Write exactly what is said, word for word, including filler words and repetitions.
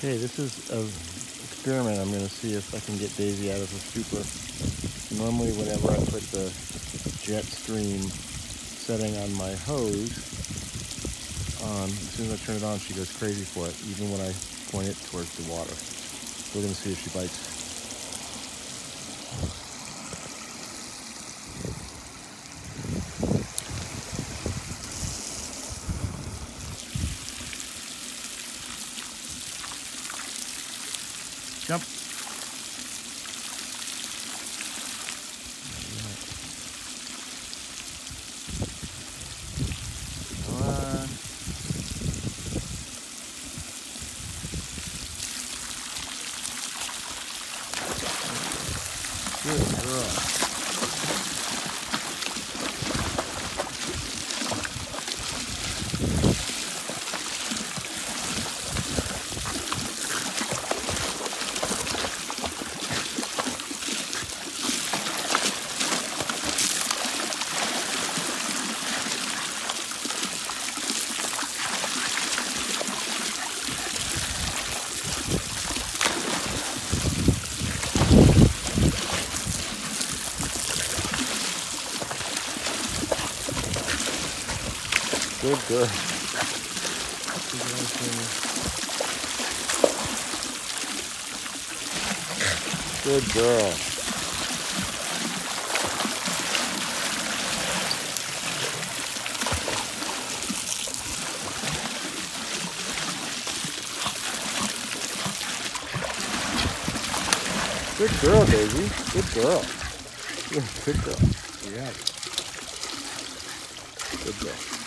Okay, this is an experiment. I'm going to see if I can get Daisy out of her stupor. Normally, whenever I put the jet stream setting on my hose on, as soon as I turn it on, she goes crazy for it, even when I point it towards the water. So we're going to see if she bites. Jump. Come on. Good girl. Good girl. Good girl. Good girl, Daisy. Good girl. Good girl. Yeah. Good girl.